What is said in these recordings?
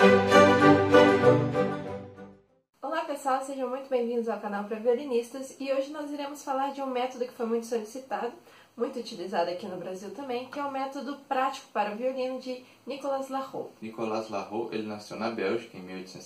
Olá pessoal, sejam muito bem-vindos ao canal para violinistas e hoje nós iremos falar de um método que foi muito solicitado, muito utilizado aqui no Brasil também, que é o método prático para o violino de Nicolas Larrault. Nicolas Larrault, ele nasceu na Bélgica em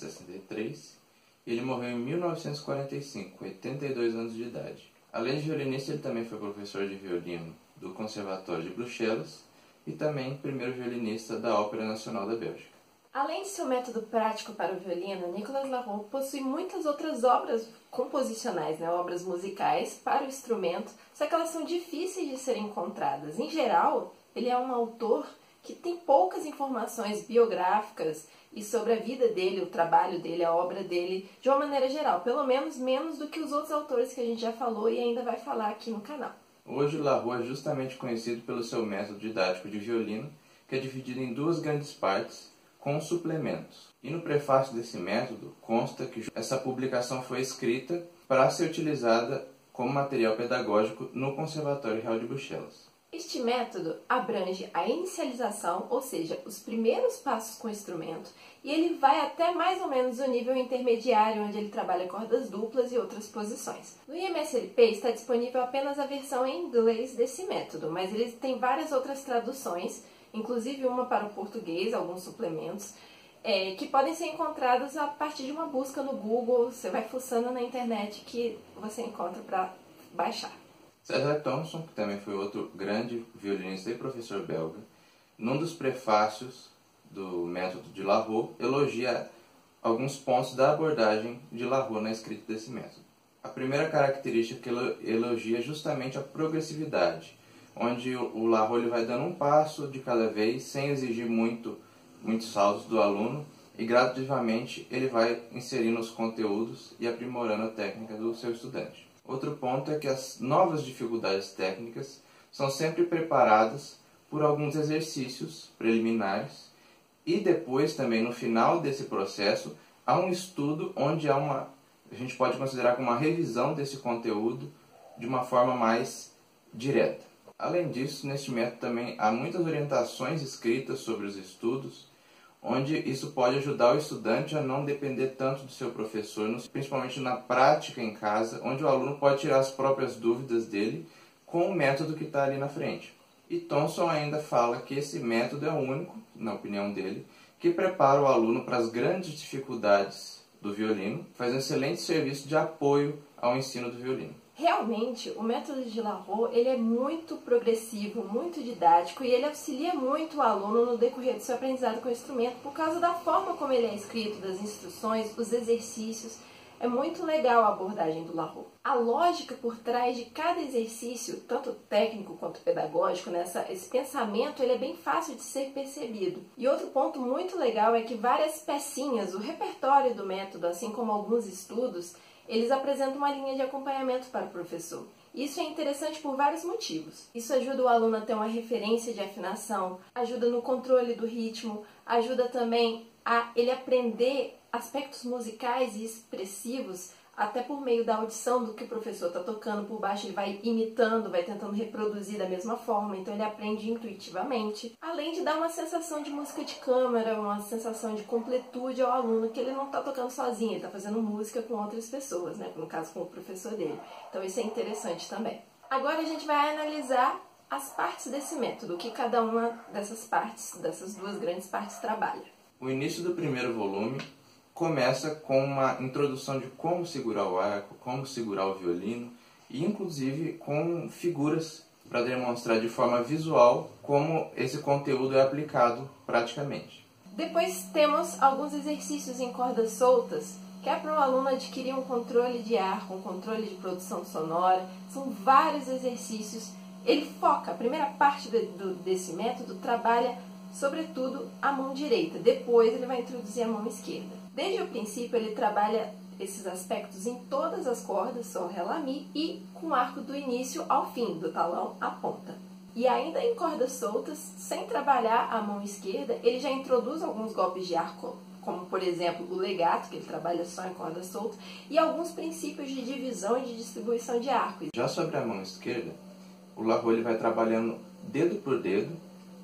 1863 e ele morreu em 1945, com 82 anos de idade. Além de violinista, ele também foi professor de violino do Conservatório de Bruxelas e também primeiro violinista da Ópera Nacional da Bélgica. Além de seu método prático para o violino, Nicolas Larrault possui muitas outras obras composicionais, obras musicais para o instrumento, só que elas são difíceis de serem encontradas. Em geral, ele é um autor que tem poucas informações biográficas e sobre a vida dele, o trabalho dele, a obra dele, de uma maneira geral, pelo menos menos do que os outros autores que a gente já falou e ainda vai falar aqui no canal. Hoje, Larrault é justamente conhecido pelo seu método didático de violino, que é dividido em duas grandes partes, com suplementos. E no prefácio desse método consta que essa publicação foi escrita para ser utilizada como material pedagógico no Conservatório Real de Bruxelas. Este método abrange a inicialização, ou seja, os primeiros passos com o instrumento, e ele vai até mais ou menos o nível intermediário, onde ele trabalha cordas duplas e outras posições. No IMSLP está disponível apenas a versão em inglês desse método, mas ele tem várias outras traduções, inclusive uma para o português, alguns suplementos, que podem ser encontrados a partir de uma busca no Google. Você vai fuçando na internet que você encontra para baixar. César Thompson, que também foi outro grande violinista e professor belga, num dos prefácios do método de Larrault, elogia alguns pontos da abordagem de Larrault na escrita desse método. A primeira característica que ele elogia é justamente a progressividade, onde o Larrault ele vai dando um passo de cada vez, sem exigir muitos saltos do aluno, e gradativamente ele vai inserindo os conteúdos e aprimorando a técnica do seu estudante. Outro ponto é que as novas dificuldades técnicas são sempre preparadas por alguns exercícios preliminares e depois também no final desse processo há um estudo onde a gente pode considerar como uma revisão desse conteúdo de uma forma mais direta. Além disso, neste método também há muitas orientações escritas sobre os estudos, onde isso pode ajudar o estudante a não depender tanto do seu professor, principalmente na prática em casa, onde o aluno pode tirar as próprias dúvidas dele com o método que está ali na frente. E Thompson ainda fala que esse método é o único, na opinião dele, que prepara o aluno para as grandes dificuldades do violino, faz um excelente serviço de apoio ao ensino do violino. Realmente, o método de Larrault ele é muito progressivo, muito didático e ele auxilia muito o aluno no decorrer do seu aprendizado com o instrumento por causa da forma como ele é escrito, das instruções, os exercícios. É muito legal a abordagem do Larrault. A lógica por trás de cada exercício, tanto técnico quanto pedagógico, esse pensamento ele é bem fácil de ser percebido. E outro ponto muito legal é que várias pecinhas, o repertório do método, assim como alguns estudos, eles apresentam uma linha de acompanhamento para o professor. Isso é interessante por vários motivos. Isso ajuda o aluno a ter uma referência de afinação, ajuda no controle do ritmo, ajuda também a ele aprender aspectos musicais e expressivos, até por meio da audição do que o professor está tocando por baixo, ele vai imitando, vai tentando reproduzir da mesma forma, então ele aprende intuitivamente. Além de dar uma sensação de música de câmara, uma sensação de completude ao aluno, que ele não está tocando sozinho, ele está fazendo música com outras pessoas, no caso com o professor dele. Então isso é interessante também. Agora a gente vai analisar as partes desse método, o que cada uma dessas partes, dessas duas grandes partes, trabalha. O início do primeiro volume começa com uma introdução de como segurar o arco, como segurar o violino e inclusive com figuras para demonstrar de forma visual como esse conteúdo é aplicado praticamente. Depois temos alguns exercícios em cordas soltas, que é para o aluno adquirir um controle de arco, um controle de produção sonora. São vários exercícios. Ele foca, a primeira parte desse método trabalha sobretudo a mão direita, depois ele vai introduzir a mão esquerda. Desde o princípio ele trabalha esses aspectos em todas as cordas, Sol, Ré, Lá, Mi, e com o arco do início ao fim, do talão à ponta. E ainda em cordas soltas, sem trabalhar a mão esquerda, ele já introduz alguns golpes de arco, como por exemplo o legato, que ele trabalha só em corda solta, e alguns princípios de divisão e de distribuição de arco. Já sobre a mão esquerda, o Larrault vai trabalhando dedo por dedo,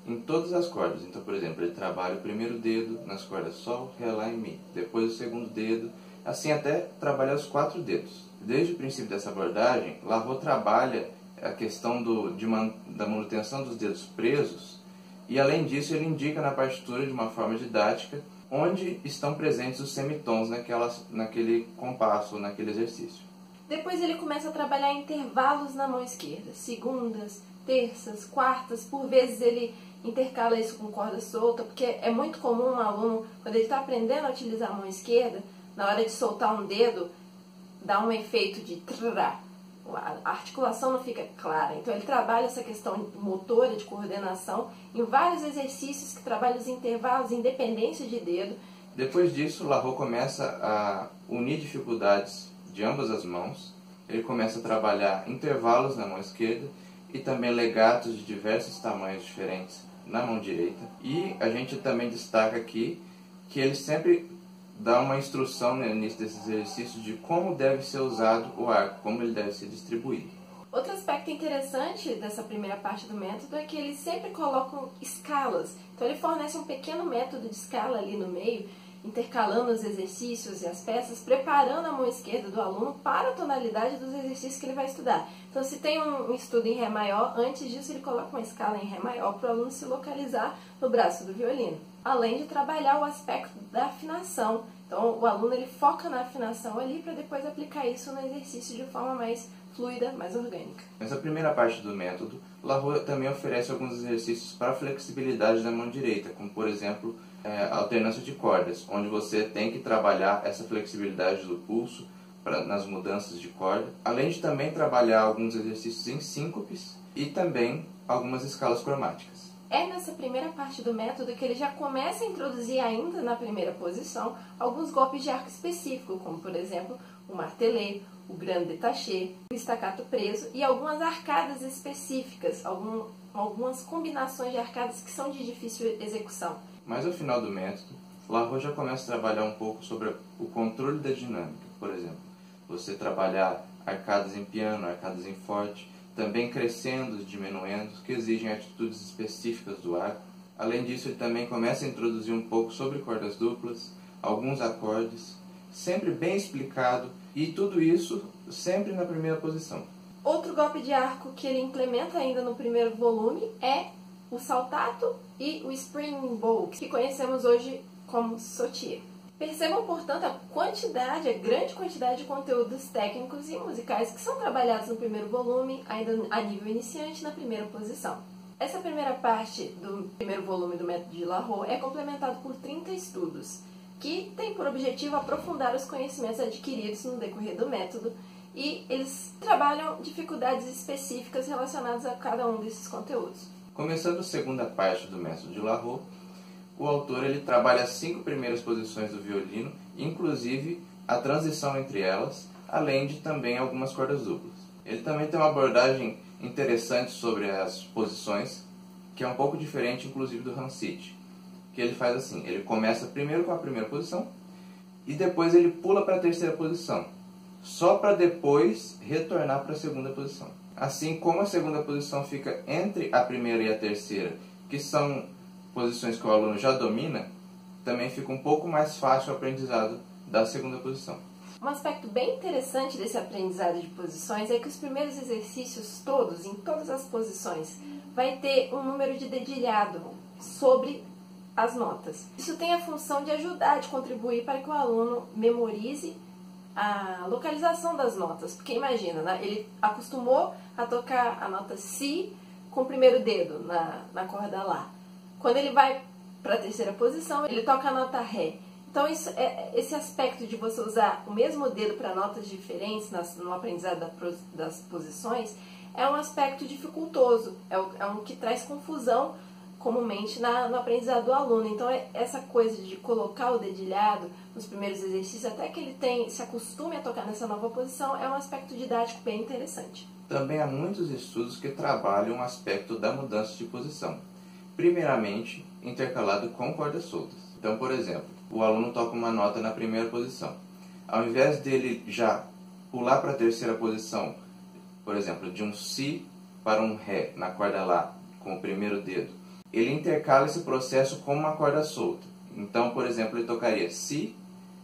em todas as cordas. Então, por exemplo, ele trabalha o primeiro dedo nas cordas Sol, Ré, Lá e Mi, depois o segundo dedo, assim até trabalhar os 4 dedos. Desde o princípio dessa abordagem, Larrot trabalha a questão da manutenção dos dedos presos e, além disso, ele indica na partitura de uma forma didática onde estão presentes os semitons naquele compasso, naquele exercício. Depois ele começa a trabalhar intervalos na mão esquerda, segundas, terças, quartas, por vezes ele intercala isso com corda solta, porque é muito comum um aluno, quando ele está aprendendo a utilizar a mão esquerda, na hora de soltar um dedo, dá um efeito de trrrá. A articulação não fica clara. Então ele trabalha essa questão motora, de coordenação, em vários exercícios que trabalham os intervalos, independência de dedo. Depois disso, Larrot começa a unir dificuldades de ambas as mãos. Ele começa a trabalhar intervalos na mão esquerda e também legatos de diversos tamanhos diferentes na mão direita. E a gente também destaca aqui que ele sempre dá uma instrução no início desses exercícios de como deve ser usado o arco, como ele deve ser distribuído. Outro aspecto interessante dessa primeira parte do método é que eles sempre colocam escalas. Então ele fornece um pequeno método de escala ali no meio, intercalando os exercícios e as peças, preparando a mão esquerda do aluno para a tonalidade dos exercícios que ele vai estudar. Então, se tem um estudo em Ré maior, antes disso ele coloca uma escala em Ré maior para o aluno se localizar no braço do violino. Além de trabalhar o aspecto da afinação. Então, o aluno ele foca na afinação ali para depois aplicar isso no exercício de forma mais fluida, mais orgânica. Nessa primeira parte do método, Larrot também oferece alguns exercícios para a flexibilidade da mão direita, como, por exemplo, alternância de cordas, onde você tem que trabalhar essa flexibilidade do pulso nas mudanças de corda, além de também trabalhar alguns exercícios em síncopes e também algumas escalas cromáticas. É nessa primeira parte do método que ele já começa a introduzir, ainda na primeira posição, alguns golpes de arco específico, como, por exemplo, o martelé, o grand détaché, o staccato preso e algumas arcadas específicas, algumas combinações de arcadas que são de difícil execução. Mas ao final do método, Larrot já começa a trabalhar um pouco sobre o controle da dinâmica. Por exemplo, você trabalhar arcadas em piano, arcadas em forte, também crescendos e diminuendos, que exigem atitudes específicas do arco. Além disso, ele também começa a introduzir um pouco sobre cordas duplas, alguns acordes, sempre bem explicado, e tudo isso sempre na primeira posição. Outro golpe de arco que ele implementa ainda no primeiro volume é o saltato e o springboard, que conhecemos hoje como sautier. Percebam, portanto, a grande quantidade de conteúdos técnicos e musicais que são trabalhados no primeiro volume, ainda a nível iniciante, na primeira posição. Essa primeira parte do primeiro volume do método de Larrot é complementado por 30 estudos, que tem por objetivo aprofundar os conhecimentos adquiridos no decorrer do método, e eles trabalham dificuldades específicas relacionadas a cada um desses conteúdos. Começando a segunda parte do método de Larrot, o autor ele trabalha as 5 primeiras posições do violino, inclusive a transição entre elas, além de também algumas cordas duplas. Ele também tem uma abordagem interessante sobre as posições, que é um pouco diferente inclusive do Rancid, que ele faz assim, ele começa primeiro com a primeira posição e depois ele pula para a terceira posição, só para depois retornar para a segunda posição. Assim como a segunda posição fica entre a primeira e a terceira, que são posições que o aluno já domina, também fica um pouco mais fácil o aprendizado da segunda posição. Um aspecto bem interessante desse aprendizado de posições é que os primeiros exercícios todos, em todas as posições, vai ter um número de dedilhado sobre as notas. Isso tem a função de ajudar, de contribuir para que o aluno memorize a localização das notas. Porque imagina, né? Ele acostumou a tocar a nota Si com o primeiro dedo na corda Lá. Quando ele vai para a terceira posição, ele toca a nota Ré. Então, esse aspecto de você usar o mesmo dedo para notas diferentes no aprendizado das posições é um aspecto dificultoso, é um que traz confusão comumente no aprendizado do aluno. Então, essa coisa de colocar o dedilhado nos primeiros exercícios, até que ele se acostume a tocar nessa nova posição, é um aspecto didático bem interessante. Também há muitos estudos que trabalham o aspecto da mudança de posição, primeiramente intercalado com cordas soltas. Então, por exemplo, o aluno toca uma nota na primeira posição. Ao invés dele já pular para a terceira posição, por exemplo, de um Si para um Ré na corda Lá com o primeiro dedo, ele intercala esse processo com uma corda solta. Então, por exemplo, ele tocaria Si,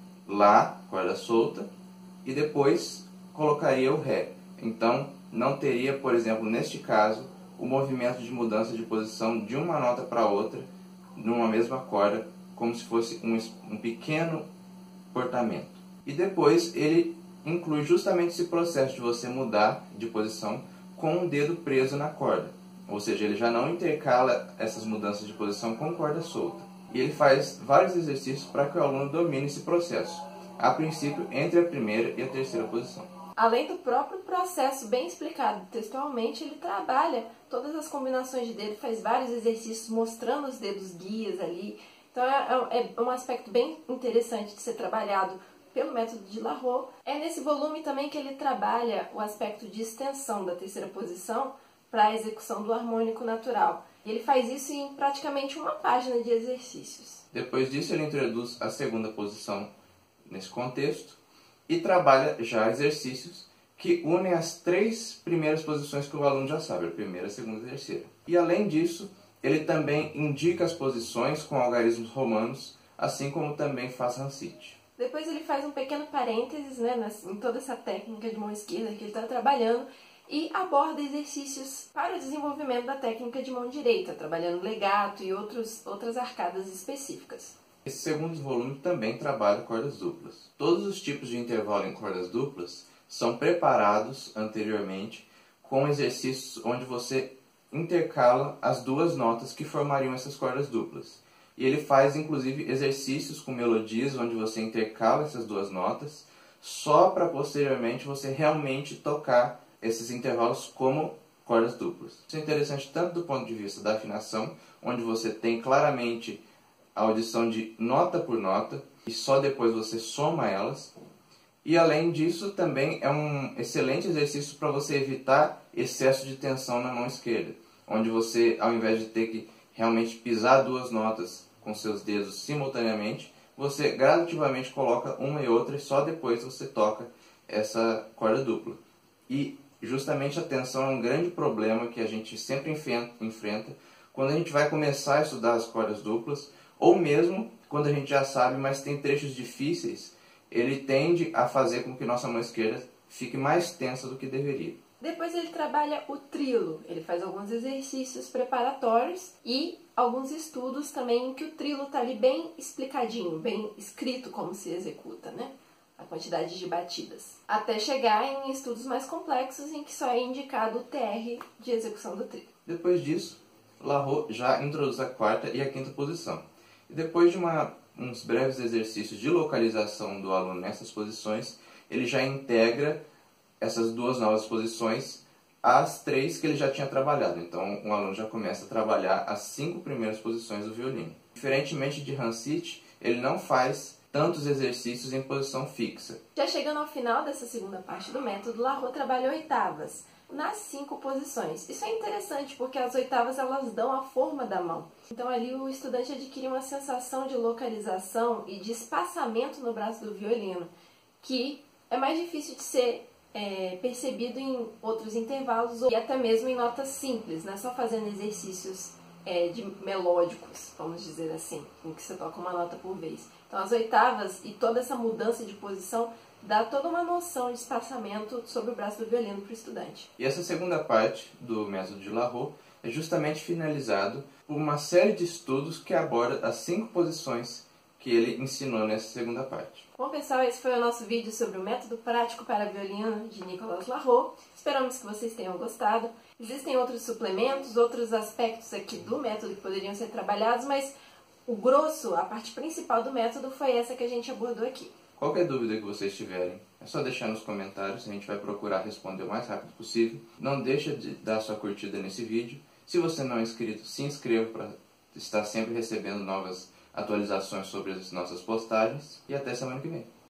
Lá, corda solta, e depois colocaria o Ré. Então, não teria, por exemplo, neste caso, o movimento de mudança de posição de uma nota para outra, numa mesma corda, como se fosse um pequeno portamento. E depois ele inclui justamente esse processo de você mudar de posição com o dedo preso na corda. Ou seja, ele já não intercala essas mudanças de posição com corda solta. E ele faz vários exercícios para que o aluno domine esse processo, a princípio entre a primeira e a terceira posição. Além do próprio processo bem explicado textualmente, ele trabalha todas as combinações de dedo, faz vários exercícios mostrando os dedos guias ali. Então é um aspecto bem interessante de ser trabalhado pelo método de Larrot. É nesse volume também que ele trabalha o aspecto de extensão da terceira posição para a execução do harmônico natural. E ele faz isso em praticamente uma página de exercícios. Depois disso, ele introduz a segunda posição nesse contexto e trabalha já exercícios que unem as três primeiras posições que o aluno já sabe, a primeira, a segunda e a terceira. E além disso, ele também indica as posições com algarismos romanos, assim como também faz Rancite. Depois ele faz um pequeno parênteses, em toda essa técnica de mão esquerda que ele está trabalhando e aborda exercícios para o desenvolvimento da técnica de mão direita, trabalhando legato e outras arcadas específicas. Esse segundo volume também trabalha cordas duplas. Todos os tipos de intervalo em cordas duplas são preparados anteriormente com exercícios onde você intercala as duas notas que formariam essas cordas duplas. E ele faz, inclusive, exercícios com melodias onde você intercala essas duas notas só para posteriormente você realmente tocar esses intervalos como cordas duplas. Isso é interessante tanto do ponto de vista da afinação, onde você tem claramente a audição de nota por nota e só depois você soma elas. E além disso, também é um excelente exercício para você evitar excesso de tensão na mão esquerda, onde você, ao invés de ter que realmente pisar duas notas com seus dedos simultaneamente, você gradativamente coloca uma e outra e só depois você toca essa corda dupla. E justamente a tensão é um grande problema que a gente sempre enfrenta quando a gente vai começar a estudar as cordas duplas, ou mesmo quando a gente já sabe, mas tem trechos difíceis, ele tende a fazer com que nossa mão esquerda fique mais tensa do que deveria. Depois ele trabalha o trilo, ele faz alguns exercícios preparatórios e alguns estudos também em que o trilo está ali bem explicadinho, bem escrito como se executa, a quantidade de batidas. Até chegar em estudos mais complexos em que só é indicado o TR de execução do trilo. Depois disso, Larrot já introduz a quarta e a quinta posição. E depois de uns breves exercícios de localização do aluno nessas posições, ele já integra essas duas novas posições às três que ele já tinha trabalhado. Então, o aluno já começa a trabalhar as 5 primeiras posições do violino. Diferentemente de Rancite, ele não faz tantos exercícios em posição fixa. Já chegando ao final dessa segunda parte do método, Larrot trabalha oitavas nas 5 posições. Isso é interessante porque as oitavas elas dão a forma da mão. Então ali o estudante adquire uma sensação de localização e de espaçamento no braço do violino, que é mais difícil de ser percebido em outros intervalos ou até mesmo em notas simples, só fazendo exercícios de melódicos, vamos dizer assim, em que você toca uma nota por vez. Então as oitavas e toda essa mudança de posição dá toda uma noção de espaçamento sobre o braço do violino para o estudante. E essa segunda parte do método de Larrot é justamente finalizado por uma série de estudos que aborda as 5 posições que ele ensinou nessa segunda parte. Bom, pessoal, esse foi o nosso vídeo sobre o método prático para violino de Nicolas Larrot. Esperamos que vocês tenham gostado. Existem outros suplementos, outros aspectos aqui do método que poderiam ser trabalhados, mas o grosso, a parte principal do método foi essa que a gente abordou aqui. Qualquer dúvida que vocês tiverem, é só deixar nos comentários, a gente vai procurar responder o mais rápido possível. Não deixa de dar sua curtida nesse vídeo. Se você não é inscrito, se inscreva para estar sempre recebendo novas atualizações sobre as nossas postagens. E até semana que vem.